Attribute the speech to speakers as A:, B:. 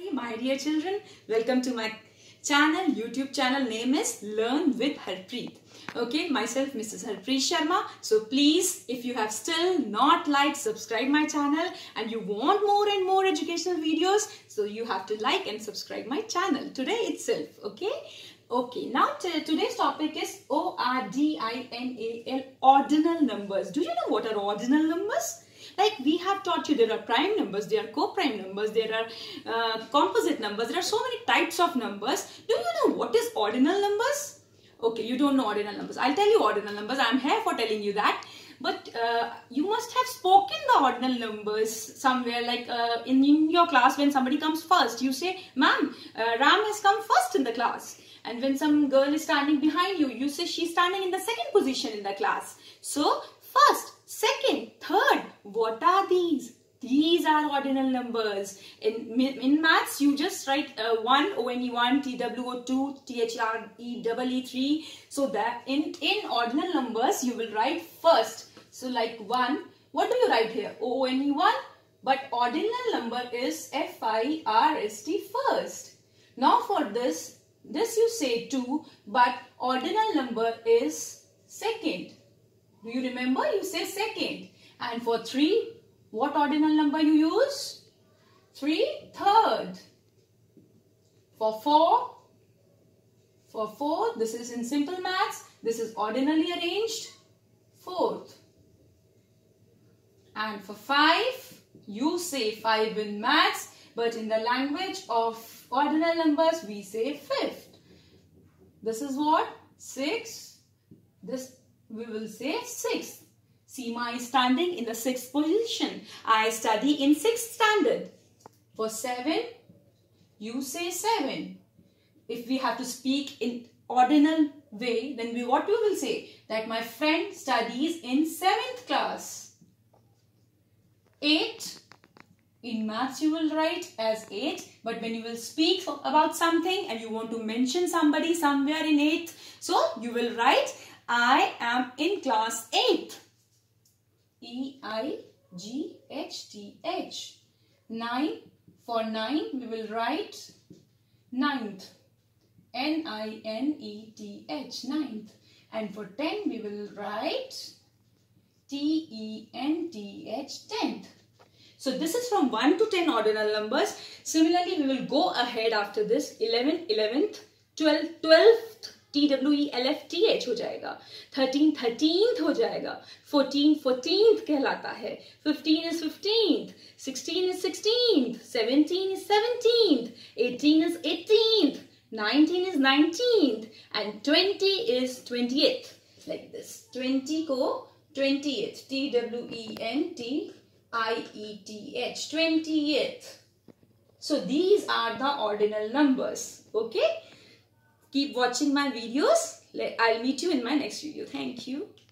A: Hey my dear children, welcome to my channel, YouTube channel. Name is Learn with Harpreet. Okay, myself Mrs. Harpreet Sharma. So please, if you have still not liked, subscribe my channel and you want more and more educational videos, so you have to like and subscribe my channel today itself. Okay, now today's topic is ORDINAL, ordinal numbers. Do you know what are ordinal numbers? Like we have taught you, there are prime numbers, there are co-prime numbers, there are composite numbers, there are so many types of numbers. Do you know what is ordinal numbers? Okay, you don't know ordinal numbers. I'll tell you ordinal numbers. I'm here for telling you that. But you must have spoken the ordinal numbers somewhere, like in your class when somebody comes first. You say, ma'am, Ram has come first in the class. And when some girl is standing behind you, you say she's standing in the second position in the class. So, first, second, third, what are these? These are ordinal numbers. In maths, you just write 1, ONE1, TWO2, THRE, 3. So that in ordinal numbers, you will write first. So like 1, what do you write here? ONE1, but ordinal number is FIRST first. Now for this you say 2, but ordinal number is second. Do you remember? You say second. And for 3, what ordinal number you use? 3, third. For 4, this is in simple maths. This is ordinally arranged, fourth. And for 5, you say 5 in maths, but in the language of ordinal numbers, we say fifth. This is what? 6. This we will say 6th. Seema is standing in the 6th position. I study in 6th standard. For 7, you say 7. If we have to speak in ordinal way, then what we will say? That my friend studies in 7th class. 8, in maths you will write as 8, but when you will speak about something and you want to mention somebody somewhere in 8th, so you will write I am in class 8th. EIGHTH. 9, for 9 we will write 9th. NINETH, 9th. And for 10 we will write TENTH, 10th. So this is from 1 to 10 ordinal numbers. Similarly, we will go ahead after this. 11, 11th, 12, 12th, TWELFTH हो जाएगा. 13, 13th हो जाएगा. 14, 14th कहलाता है. 15 is 15th. 16 is 16th. 17 is 17th. 18 is 18th. 19 is 19th. And 20 is 20th. Like this. 20 को 20th. TWENTIETH. 20th. So these are the ordinal numbers. Okay? Keep watching my videos. I'll meet you in my next video. Thank you.